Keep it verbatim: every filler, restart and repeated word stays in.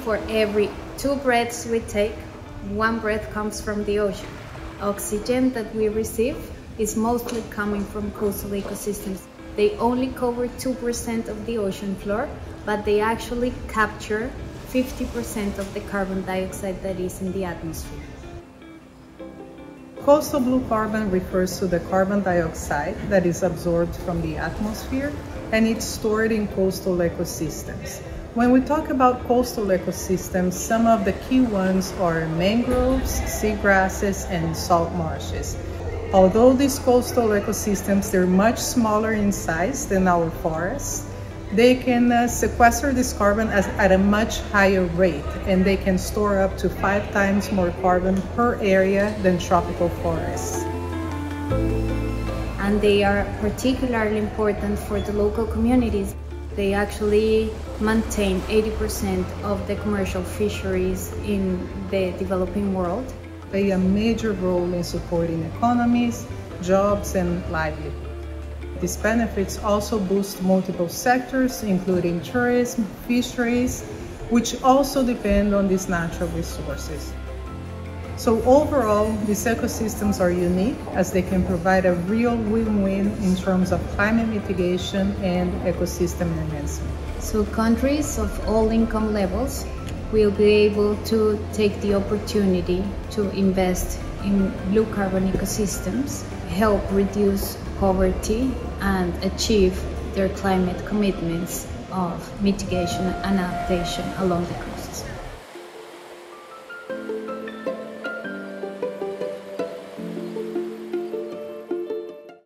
For every two breaths we take, one breath comes from the ocean. Oxygen that we receive is mostly coming from coastal ecosystems. They only cover two percent of the ocean floor, but they actually capture fifty percent of the carbon dioxide that is in the atmosphere. Coastal blue carbon refers to the carbon dioxide that is absorbed from the atmosphere and it's stored in coastal ecosystems. When we talk about coastal ecosystems, some of the key ones are mangroves, seagrasses, and salt marshes. Although these coastal ecosystems, they're much smaller in size than our forests, they can uh, sequester this carbon as, at a much higher rate, and they can store up to five times more carbon per area than tropical forests. And they are particularly important for the local communities. They actually maintain eighty percent of the commercial fisheries in the developing world. Play a major role in supporting economies, jobs, and livelihood. These benefits also boost multiple sectors, including tourism, fisheries, which also depend on these natural resources. So overall, these ecosystems are unique as they can provide a real win-win in terms of climate mitigation and ecosystem enhancement. So countries of all income levels will be able to take the opportunity to invest in blue carbon ecosystems, help reduce poverty, and achieve their climate commitments of mitigation and adaptation along the coast.